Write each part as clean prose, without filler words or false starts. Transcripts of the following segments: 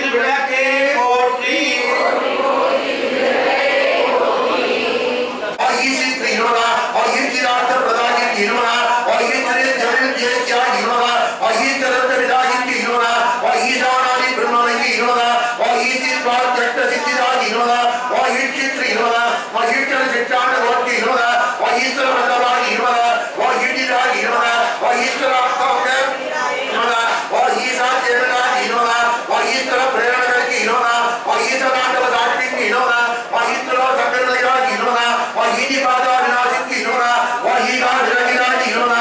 விளக்கே போற்றி ஈசித்ரி இருவரா ஈசிரார்த்த பிரதானிக்கு இருவரா ஈசரே ஜமிழ் ஜெயத்யா இருவரா ஈசரத்த விதாயிக்கு இருவரா ஈசானாதி பிரம்மனைக்கு இருவரா ஈசித்வார் சட்ட சித்திராதி இருவரா ஈசித்ரி இருவரா ஈசர சித்தாண்ட கோட்டி இருவரா ஈசர வல்லவாதி இருவரா ஈடிராதி இருவரா ஈசரார்த்தவங்க இருவரா ஈசா தேவதாதி இருவரா ஈசர பிரேரணகளுக்கு இருவரா ஈசராண்டவ சாட்சிக்கு இருவரா ஈசர சக்கரதாதி இருவரா ஈடி பாதா விநாசிக்கு இருவரா ஈகா விரகிராதி இருவரா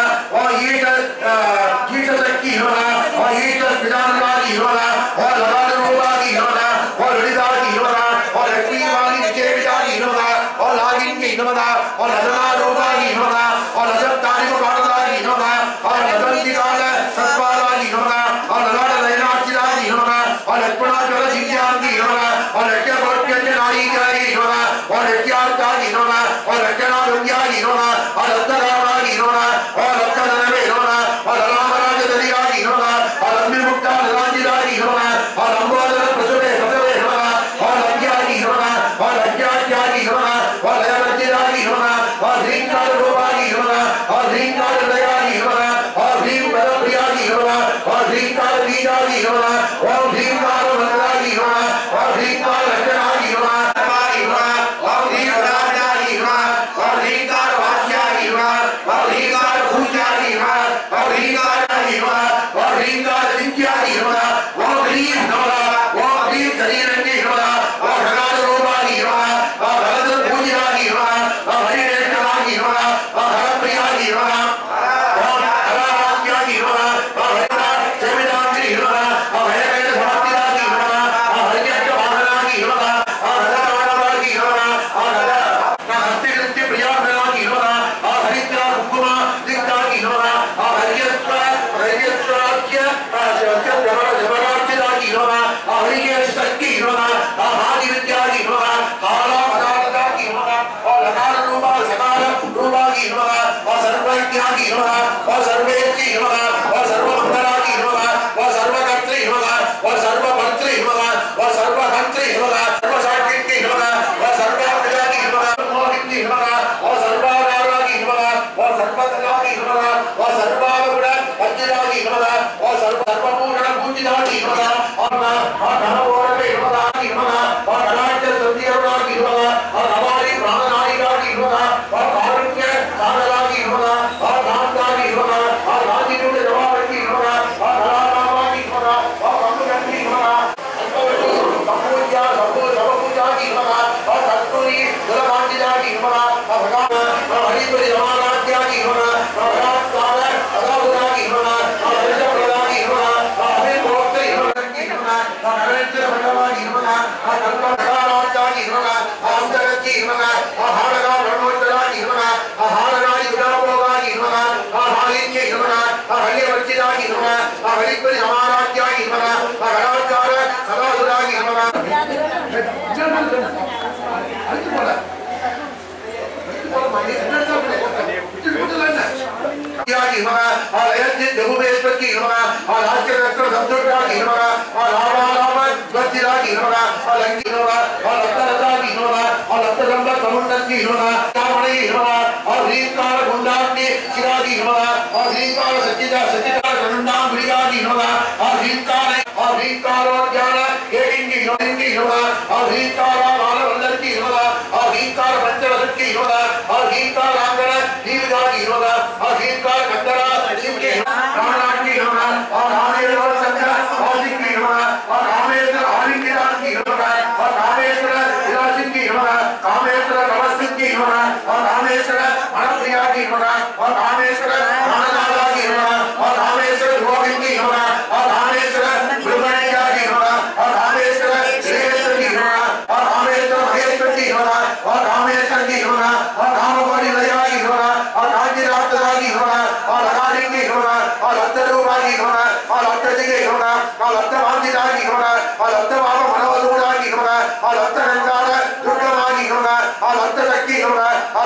ஈச சக்தி இருவரா ஈச விதானவாதி இருவரா லகாத ரூபாதி இருவரா லலிதாதி இருவரா லக்ஷ்மிவாதி விஜயவிதாதி இருவரா லாகின்கி இருவரா லதனா ரூபாதி இருவரா லசப்தானிம பாடதாதி இருவரா லதந்திகால சத்வாதாதி இருவரா லலாட லைனாட்சிதாதி இருவரா லக்ஷ்மணாஜல சிங்கியாந்தி இருவரா லக்ஷ்மணாஜி இருவரா லக்ஷ்யார்த்தாதி இருவரா லக்ஷ்மணாஜி இருவரா லத்தராவாதி இருவரா லத்தனவே இருவரா லராமராஜ தரியாதி இருவரா லம்மிமுக்தா லராஜிதாதி இருவரா லம்போதர பிரசுவே பதவே இருவரா லக்ஷ்யாதி இருவரா லக்ஷ்யாத்யாதி இருவரா லயவஜிதாதி இருவரா ஸ்ரீங்கார ரூபாதி இருவரா ஸ்ரீங்கார லயாதி இருவரா ஸ்ரீம் பதப்பிரியாதி இருவரா ஸ்ரீங்கார பீஜாதி இருவரா ஸ்ரீங்கார மங்களாதி இருவரா ஸ்ரீங்கார லக்ஷணாதி இருவரா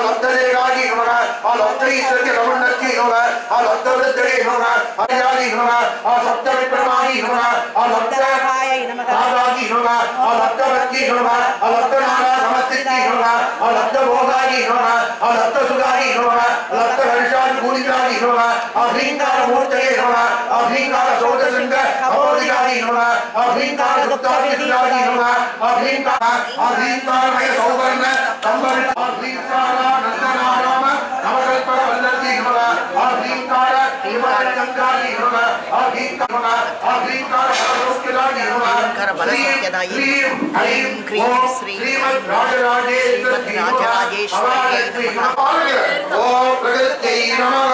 अलब्धदेगादि नमः अलब्धईश्वर्य रमणस्य नमः अलब्धवृद्धये नमः हरियादि नमः सप्तविक्रमादि नमः अलब्धहाय नमः आदादि नमः अलब्धवृद्धि नमः अलब्धनारा नमस्ते नमः अलब्धभोगादि नमः अलब्धसुखादि नमः अलब्धहर्षादि पूरितादि नमः अभींकार मूर्तये नमः अभींकार सौदसंग अपोदितादि नमः अभींकार दुक्तादितादि नमः अभींकारमय सौवर्ण संवर्ण अभींकार नंदनाराम नवकल्पक वल्लभि नमः अभींकार हिमालयंकादि नमः अभींकार बलसौख्यदायि नमः श्रीं ऐं क्रीं श्रीमद्राजराजेश्वरी नमः ओम प्रकृत्यै नमः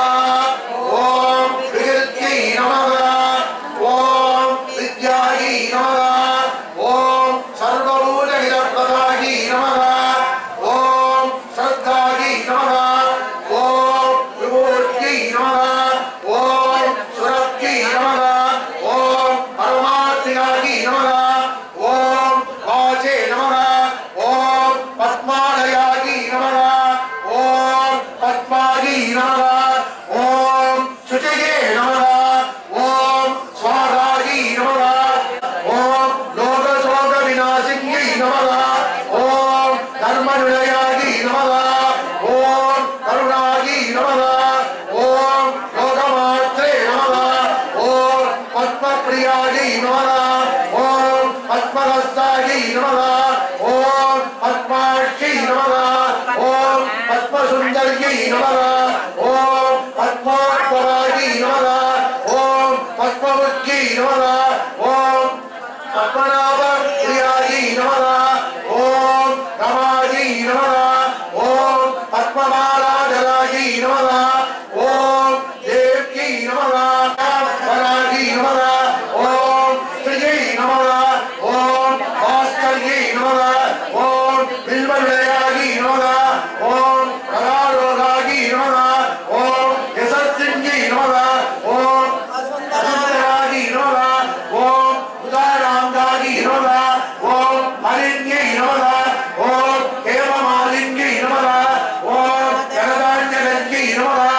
ओम प्रकृत्यै नमः ओम विद्यायै नमः ओम सर्वभूतहितप्रदायै नमः ओम श्रद्धायै नमः ओम विभूत्यै नमः ओम सुरत्यै नमः ओम परमात्मयायै नमः ओम वाचे नमः ओम पद्मालयायै नमः ओम पद्मायै नमः ओम शुचये नमः ओम स्वाहायै नमः ओम लोकशोक विनाशिन्यै नमः ओम धर्मनिलयायै नमः ओम करुणायै नमः ओम लोकमात्रे नमः ओम पद्मप्रियायै नमः ओम पद्महस्तायै नमः ओम पद्माक्षै नमः ओम पद्मसुन्दर्यै नमः ओम पद्मोत्पलायै नमः ओम पद्मवृत्यै नमः ओम पद्मनाभप्रियायै नमः ओम रमायै नमः ओम पद्ममालाधरायै नमः ओम देव्यै नमः वरायै नमः ओम श्रियै नमः ओम भास्कर्यै नमः ओम बिल्वनिलयायै नमः ओम कलारोगायै नमः ओम यशस्विन्यै नमः ओम वसुन्धरायै नमः ओम उदाराङ्गायै नमः ओम हरिण्यै नमः ओम हेममालिन्यै नमः ओम जगदान्यगन्यै नमः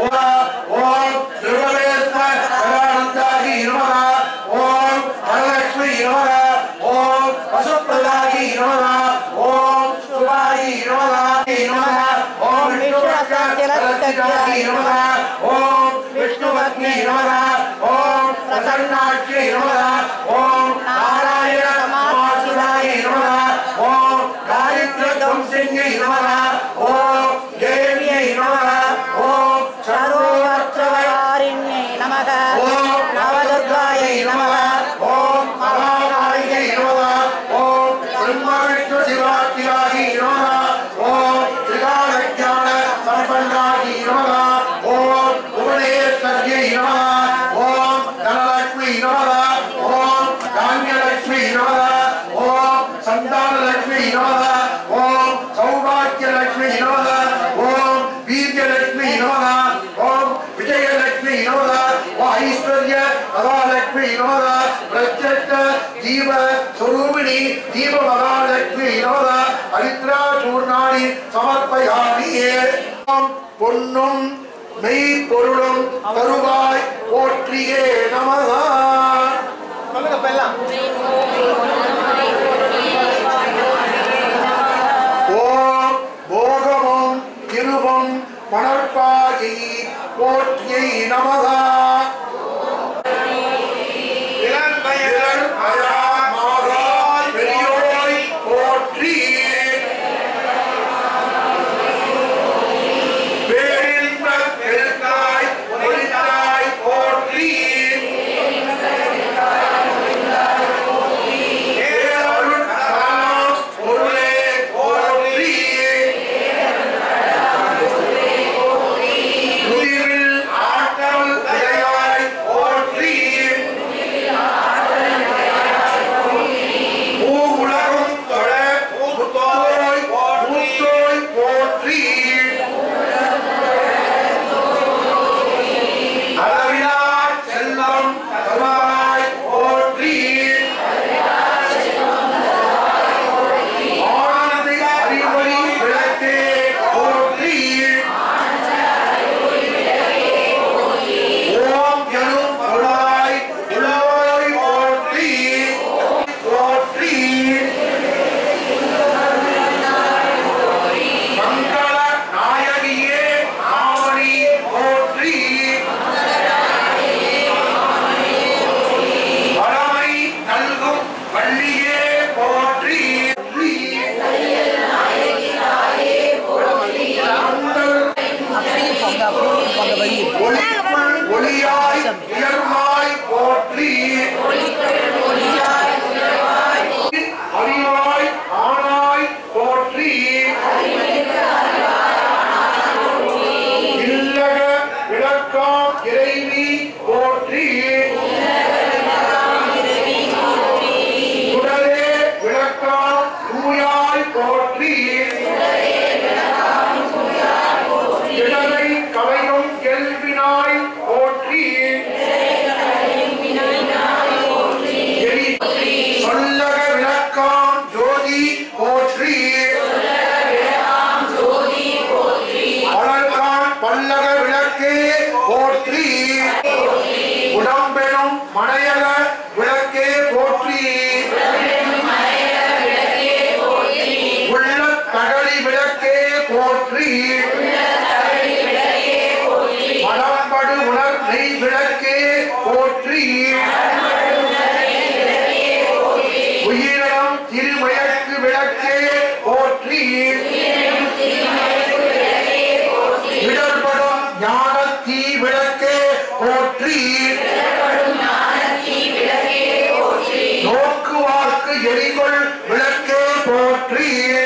ओम दुर्गवेश्वरानन्दायै नमः ओम वरलक्ष्मी नमः ओम वसुप्रदायै नमः ओम शुभायै नमः ओम विष्णुरत्नायै नमः ओम विष्णुपत्न्यै नमः ओम प्रसन्नाक्षै नमः ओम नारायण समासुरायै नमः ओम गायत्रीध्वंसिन्यै नमः ओम देव्यै नमः ओम सर्वत्रवयारिण्यै नमः ओम नवदुर्गायै नमः ओम महाकाल्यै नमः ओम ब्रह्मविष्णुशिवात्मयायै नमः ओम त्रिकालज्ञान सम्पन्नायै नमः ओम भुवनेश्वर्यै नमः ओम धनलक्ष्मी नमः ओम धान्यलक्ष्मी नमः ओम सन्तानलक्ष्मी नमः ओम सौभाग्यलक्ष्मी नमः ओम वीर्यलक्ष्मी नमः ओम विजयलक्ष्मी नमः ऐश्वर्य महालक्ष्मी नमः प्रत्यक्ष जीव स्वरूपिणी जीव महालक्ष्मी नमः हरिद्राचूर्णानि समर्पयामि பொன்னும் மெய்ப்பொருளும் தருவாய் போற்றியே நமः சொல்லுங்க எல்லாம் ஓம் போகமும் இருவும் மணற்பாகி போற்றியை நமः போற்றி ஆற்றல் போற்றி உடம்பெனும் மனையக விளக்கே போற்றி உள்ள தகழி விளக்கே போற்றி மடம்படு உணர் நெய் விளக்கே போற்றி உயிரினம் திருமயக்கு விளக்கே போற்றி விடற்படும் ஞான தீ விளக்கே போற்றி நோக்குவார்க்கு எரிகொள் விளக்கே போற்றி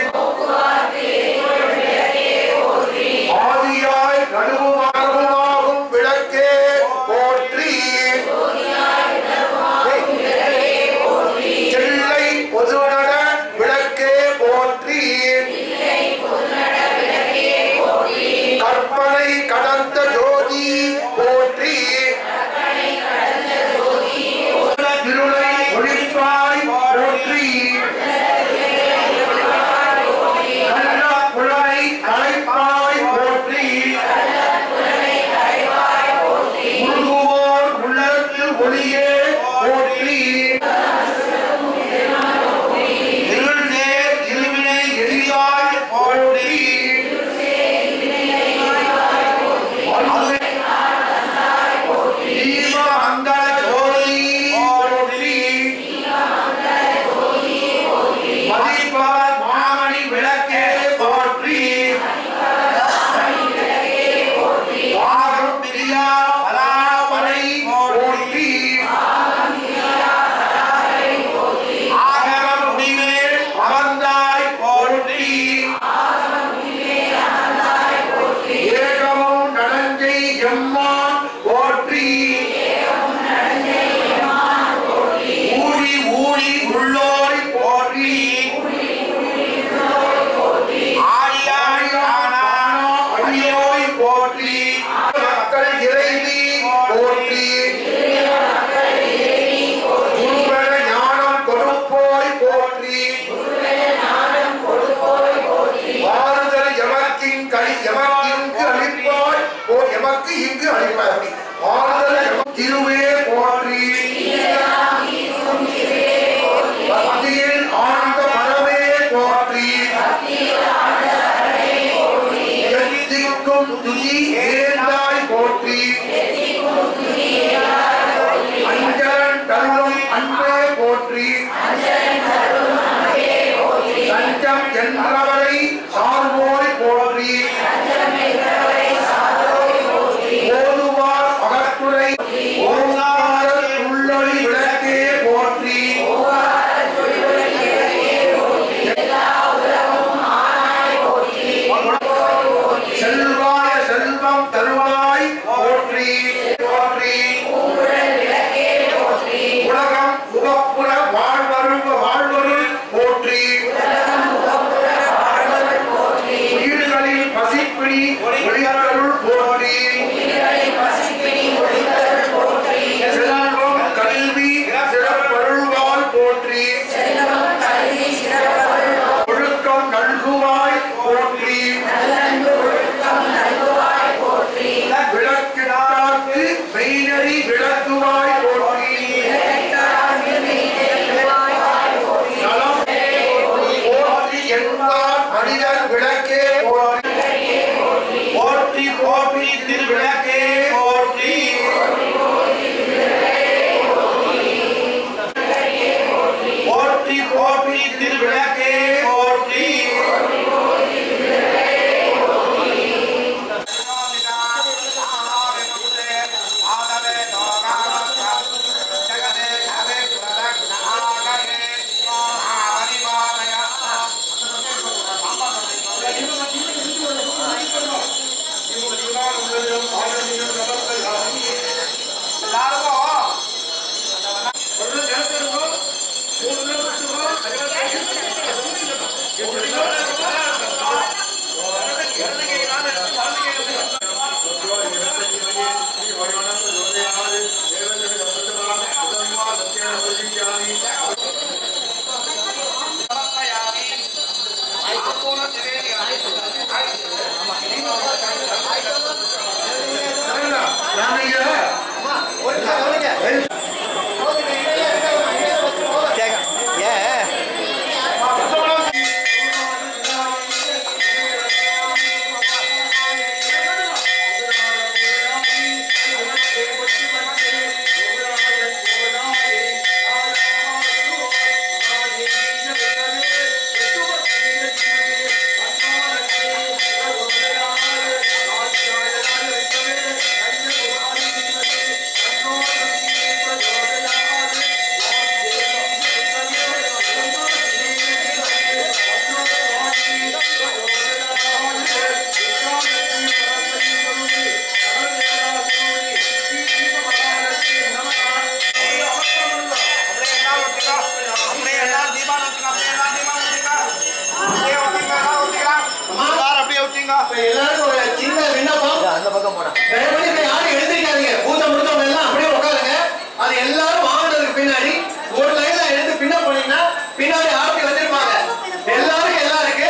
ஆதியாய் நடுவுமாகும் விளக்கே போற்றி செல்லை பொதுநட விளக்கே போற்றி கற்பனை கடந்த ஜோதி போற்றி திருளை ஒளிப்பாய் போற்றி நல்ல புலனை களைப்பாய் போற்றி முழுகுவோர் உள்ளத்து ஒளியே போற்றி இருள்நேர் இருவினை எரியாய் போற்றி மாமணி விளக்கே போற்றி பிரியா பலாபலை போற்றி ஆகம முடிமேல் அமர்ந்தாய் போற்றி ஏகமும் நடஞ்சை எம்மான் போற்றி ஊழி ஊழி உள்ளோய் போற்றி ஆழியாய் ஆனானோ அழியோய் போற்றி மக்கள் இறைவி போற்றி குருவர ஞானம் கொடுப்போய் போற்றி மாறுதல் எமக்கின் எமக்கு அளிப்பாய் எமக்கு இங்கு அளிப்பாய் மாறுதல் திருவே போற்றி பக்தியில் ஆனந்த மரமே போற்றி எத்திக்கும் துதி ஏந்தாய் போற்றி அஞ்சலன் தருளும் அன்பே போற்றி தஞ்சம் என்றவரை சார்வோய் போற்றி ஓதுவார் அகத்துறை ஓங்கார உள்ளொளி விளக்கே போற்றி செல்வாய செல்வம் தருவாய் போற்றி போற்றி உலகம் முகப்புற வாழ்வருள் போற்றி உயிர்களில் பசிப்பிடி ஒளியருள் போற்றி செல்வம் கல்வி சிறப்பருள்வாள் போற்றி ஒழுக்கம் நல்குவாய் போற்றி விளக்கினார்க்கு மெய்நெறி விளக்குவாய் போற்றி நலம் போற்றி என்பார் மனிதர் விளக்கே போற்றி போற்றி திருவிளக்கே போற்றி போற்றி போற்றி திருவிளக்கே போற்றி எல்லாருக்கும் ஒரு சின்ன விண்ணப்பம். அந்த பக்கம் போனா யாரும் எழுந்திருக்காதீங்க. பூஜை முடிஞ்சவங்க எல்லாம் அப்படியே உட்காருங்க. அது எல்லாரும் வாங்கினதுக்கு பின்னாடி ஒரு லைன்ல எழுந்து பின்ன போனீங்கன்னா பின்னாடி ஆரத்தி வச்சிருப்பாங்க. எல்லாருக்கும் எல்லாம் இருக்கு.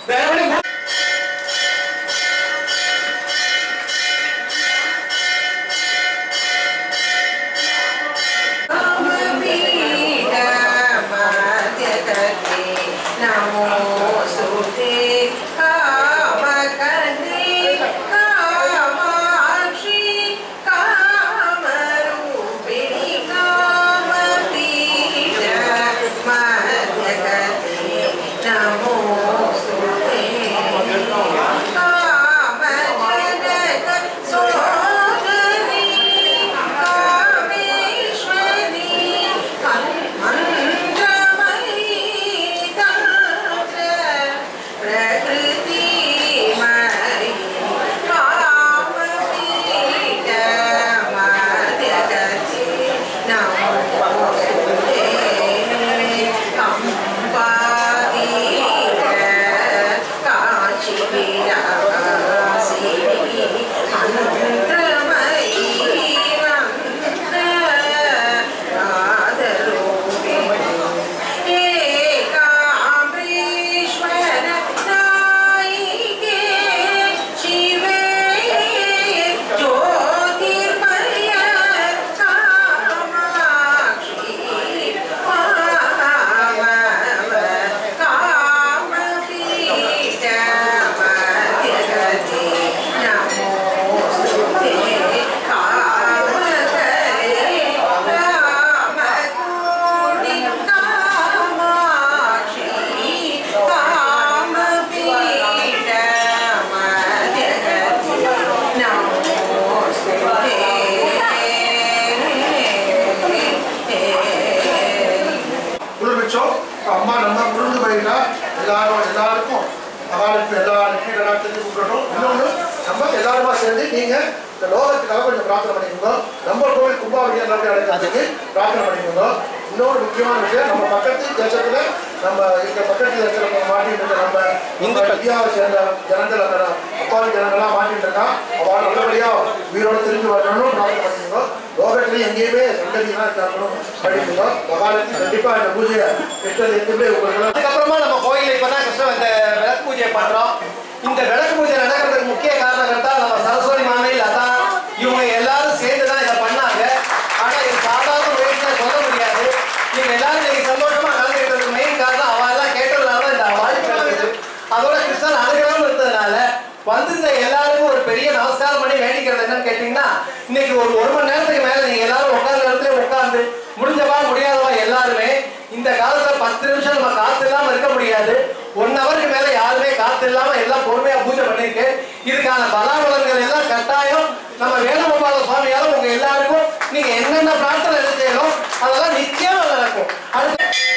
அம்மா நம்ம புரிந்து போயிட்டா எல்லாருக்கும் மகாலட்சுமி எல்லாருக்கும் எல்லாத்தையும் கூப்பிடணும். இன்னொன்று நம்ம எல்லாருமா சேர்ந்து நீங்க இந்த லோகத்துக்காக கொஞ்சம் பிரார்த்தனை பண்ணிக்கோங்க. நம்ம கோவில் கும்பாபிஷேகம் நடக்கிறதுக்கு பிரார்த்தனை பண்ணிக்கோங்க. இன்னொரு முக்கியமான விஷயம், நம்ம பக்கத்து தேசத்துல நம்ம இந்த பக்கத்து தேசத்துல மாட்டிட்டு இருக்க நம்ம இந்தியாவை சேர்ந்த ஜனங்கள் அந்த அப்பாவி ஜனங்கள்லாம் மாட்டிட்டு இருக்கா. அவள் நல்லபடியா உயிரோட திரும்பி வரணும்னு பிரார்த்தனை பண்ணிக்கோங்க. லோகத்திலையும் எங்கேயுமே சந்ததியெல்லாம் இருக்கணும் படிக்கோங்க. மகாலட்சுமி கண்டிப்பா இந்த பூஜையை பெற்றது எதுவுமே உங்களுக்கு. அதுக்கப்புறமா நம்ம கோயிலில் இப்பதான் கிருஷ்ணன் இந்த விளக்கு பூஜையை பண்றோம். இந்த விளக்கு பூஜை நடக்கிறதுக்கு முக்கிய காரணம் தான் நம்ம சரஸ்வதி மாமையில் அதான் இவங்க எல்லாரும் சேர்ந்துதான் இதை பண்ணாங்க. ஆனா இது சாதாரண முயற்சியை சொல்ல முடியாது. நீங்க எல்லாரும் நீங்க சந்தோஷமா கலந்துக்கிட்டதுக்கு மெயின் காரணம் அவன் எல்லாம் கேட்டதுனால இந்த வாய்ப்பு கிடைக்குது. அதோட கிருஷ்ணன் அனுகிரகம் இருந்ததுனால வந்திருந்த எல்லாருக்கும் ஒரு பெரிய நமஸ்காரம் பண்ணி வேண்டிக்கிறது என்னன்னு கேட்டீங்கன்னா, இன்னைக்கு ஒரு மணி நேரத்துக்கு மேல நீங்க எல்லாரும் உட்கார்ந்த இடத்துல உட்கார்ந்து முடிஞ்சவா முடியாதவா எல்லாருமே இந்த காலத்துல 10 நிமிஷம் நம்ம காத்து இல்லாம இருக்க முடியாது. 1 ஹவருக்கு மேல யாருமே காத்து இல்லாம எல்லாம் பொறுமையா பூஜை பண்ணிருக்கு. இதுக்கான பலாபலன்கள் எல்லாம் கட்டாயம் நம்ம வேணுகோபால சுவாமியால உங்க எல்லாருக்கும் நீங்க என்னென்ன பிரார்த்தனை செய்யணும் அதெல்லாம் நிச்சயமா நடக்கும். அடுத்து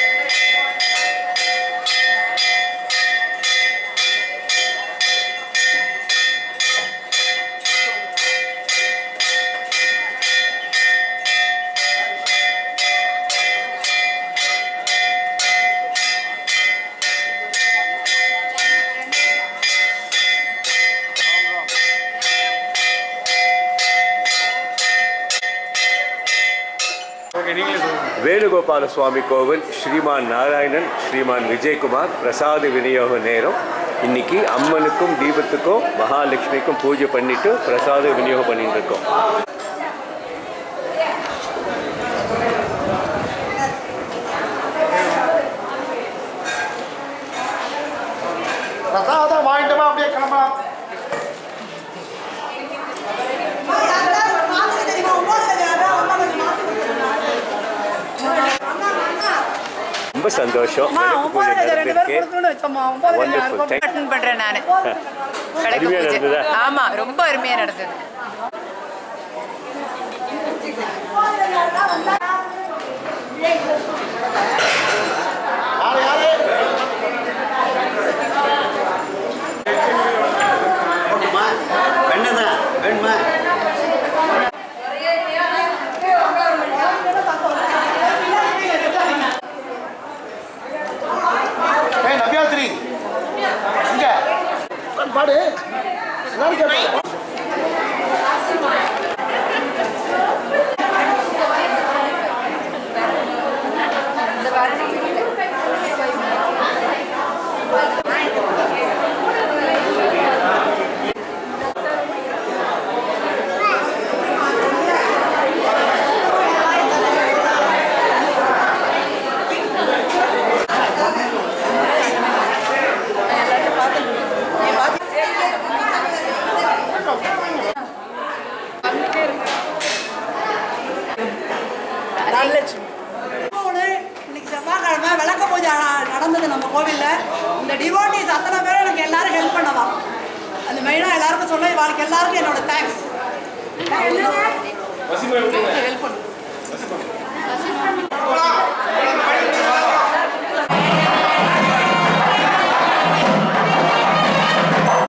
வேணுகோபால சுவாமி கோவில் ஸ்ரீமான் நாராயணன் ஸ்ரீமான் விஜயகுமார் பிரசாத விநியோக நேரம். இன்னைக்கு அம்மனுக்கும் தீபத்துக்கும் மகாலட்சுமிக்கும் பூஜை பண்ணிட்டு பிரசாத விநியோகம் பண்ணிட்டு இருக்கோம். பிரசாதம் வாங்கிட்டு அப்படியே கிளம்பலாம். ரொம்ப சந்தோஷம். ஆமா, ரொம்ப அருமையா நடந்தது. பாடு இன்னைக்கு செவ்வாய்க்கிழமை விளக்க பூஜை நடந்தது நம்ம கோவிலில். இந்த டிவோட்டிஸ் அத்தனை பேரும் எனக்கு எல்லாரும் ஹெல்ப் பண்ணலாம். அந்த மெயினாக எல்லாருக்கும் சொல்ல வாழ்க்கை எல்லாருக்கும் என்னோட தேங்க்ஸ். ஹெல்ப் பண்ணு.